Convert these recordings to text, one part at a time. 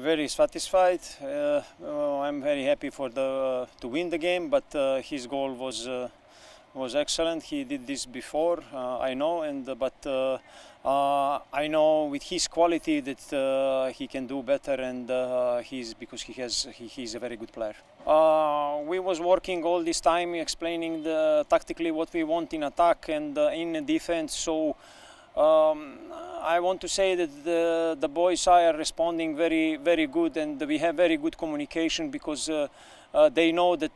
Very satisfied. I'm very happy for to win the game, but his goal was excellent. He did this before, I know, but I know with his quality that he can do better, and because he's a very good player. We was working all this time explaining tactically what we want in attack and in defense. So I want to say that the boys are responding very good, and we have very good communication because they know that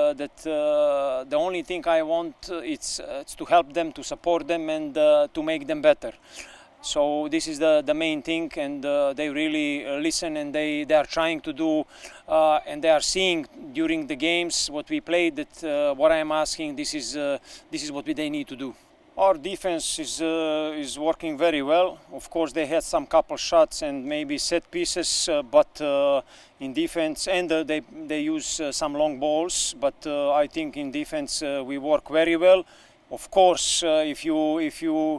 the only thing I want it's to help them, to support them, and to make them better. So this is the main thing, and they really listen, and they are trying to do, and they are seeing during the games what we played, that what I am asking, this is what they need to do. Our defense is working very well. Of course, they had some couple shots and maybe set pieces, but in defense, and they use some long balls. But I think in defense we work very well. Of course, if you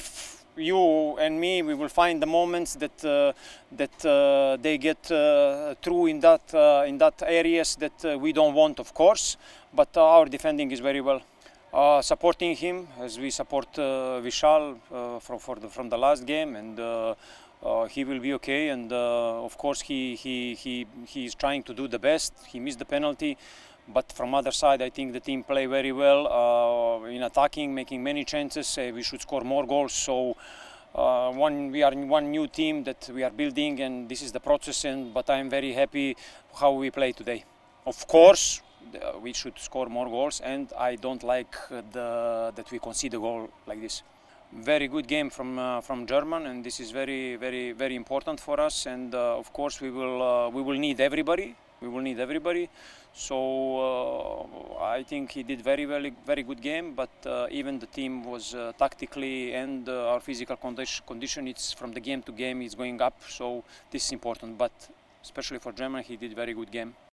and me, we will find the moments that they get through in that areas that we don't want, of course. But our defending is very well. Supporting him as we support Vishal from the last game, and he will be okay. And of course he is trying to do the best. He missed the penalty, but from other side I think the team play very well in attacking, making many chances. We should score more goals. So we are one new team that we are building, and this is the process. But I am very happy how we play today. Of course, we should score more goals, and I don't like that we concede a goal like this. Very good game from German, and this is very important for us. And of course we will need everybody. We will need everybody. So I think he did very good game. But even the team was tactically, and our physical condition, it's from the game to game is going up. So this is important. But especially for Germany, he did very good game.